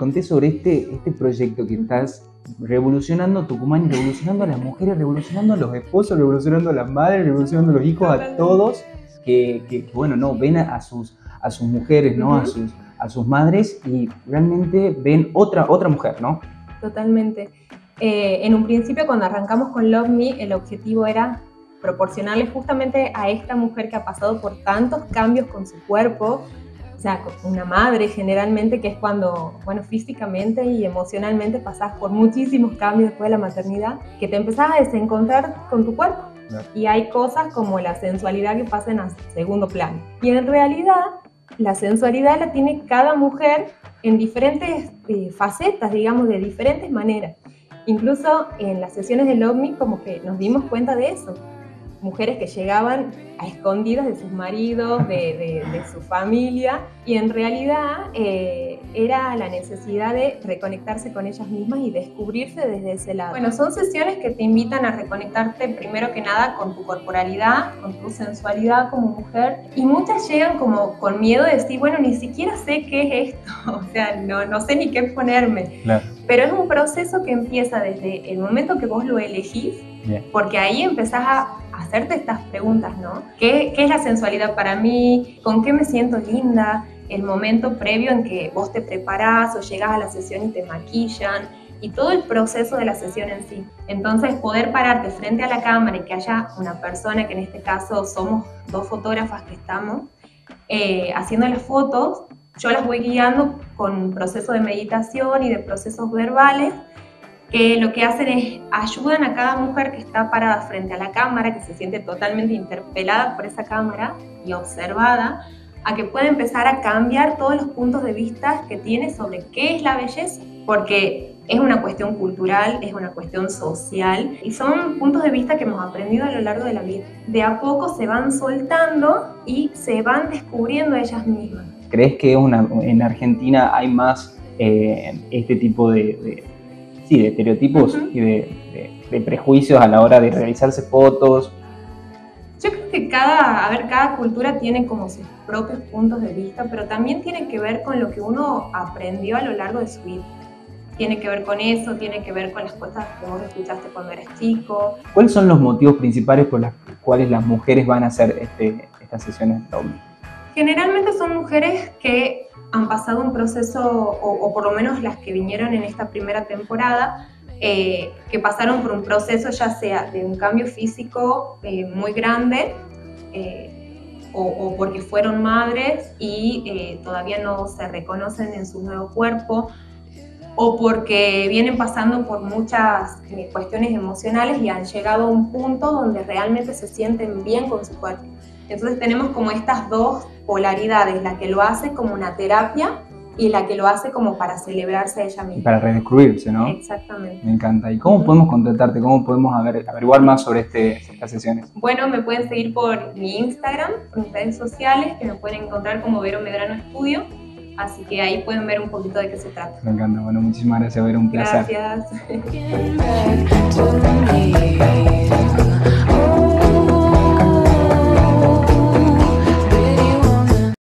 contés sobre este proyecto que estás revolucionando Tucumán, revolucionando a las mujeres, revolucionando a los esposos, revolucionando a las madres, revolucionando a los hijos, a todos que bueno, no, ven a sus mujeres, ¿no? A sus madres y realmente ven otra mujer, ¿no? Totalmente. En un principio, cuando arrancamos con Love Me, el objetivo era proporcionarle justamente a esta mujer que ha pasado por tantos cambios con su cuerpo, o sea, una madre generalmente, que es cuando, bueno, físicamente y emocionalmente pasás por muchísimos cambios después de la maternidad, que te empezás a desencontrar con tu cuerpo. Claro. Y hay cosas como la sensualidad que pasan a segundo plano. Y en realidad, la sensualidad la tiene cada mujer en diferentes facetas, digamos, de diferentes maneras. Incluso en las sesiones de Love Me como que nos dimos cuenta de eso. Mujeres que llegaban a escondidas de sus maridos, de su familia, y en realidad era la necesidad de reconectarse con ellas mismas y descubrirse desde ese lado. Bueno, son sesiones que te invitan a reconectarte primero que nada con tu corporalidad, con tu sensualidad como mujer, y muchas llegan como con miedo de decir, bueno, ni siquiera sé qué es esto, o sea, no sé ni qué ponerme. Claro. Pero es un proceso que empieza desde el momento que vos lo elegís, porque ahí empezás a hacerte estas preguntas, ¿no? ¿Qué es la sensualidad para mí? ¿Con qué me siento linda? El momento previo en que vos te preparás o llegás a la sesión y te maquillan, y todo el proceso de la sesión en sí. Entonces, poder pararte frente a la cámara y que haya una persona, que en este caso somos dos fotógrafas que estamos haciendo las fotos, yo las voy guiando con un proceso de meditación y de procesos verbales, que lo que hacen es ayudan a cada mujer que está parada frente a la cámara, que se siente totalmente interpelada por esa cámara y observada, a que pueda empezar a cambiar todos los puntos de vista que tiene sobre qué es la belleza, porque es una cuestión cultural, es una cuestión social, y son puntos de vista que hemos aprendido a lo largo de la vida. De a poco se van soltando y se van descubriendo ellas mismas. ¿Crees que en Argentina hay más este tipo de estereotipos y de prejuicios a la hora de realizarse fotos? Yo creo que cada cultura tiene como sus propios puntos de vista, pero también tiene que ver con lo que uno aprendió a lo largo de su vida. Tiene que ver con eso, tiene que ver con las cosas que vos escuchaste cuando eras chico. ¿Cuáles son los motivos principales por los cuales las mujeres van a hacer estas sesiones de Love Me? Generalmente son mujeres que han pasado un proceso, o por lo menos las que vinieron en esta primera temporada, que pasaron por un proceso ya sea de un cambio físico muy grande, o porque fueron madres y todavía no se reconocen en su nuevo cuerpo, o porque vienen pasando por muchas cuestiones emocionales y han llegado a un punto donde realmente se sienten bien con su cuerpo. Entonces tenemos como estas dos polaridades, la que lo hace como una terapia y la que lo hace como para celebrarse a ella misma. Para redescubrirse, ¿no? Exactamente. Me encanta. ¿Y cómo podemos contactarte? ¿Cómo podemos averiguar más sobre estas sesiones? Bueno, me pueden seguir por mi Instagram, por mis redes sociales, que me pueden encontrar como Vero Medrano Estudio. Así que ahí pueden ver un poquito de qué se trata. Me encanta. Bueno, muchísimas gracias, Vero. Un placer. Gracias.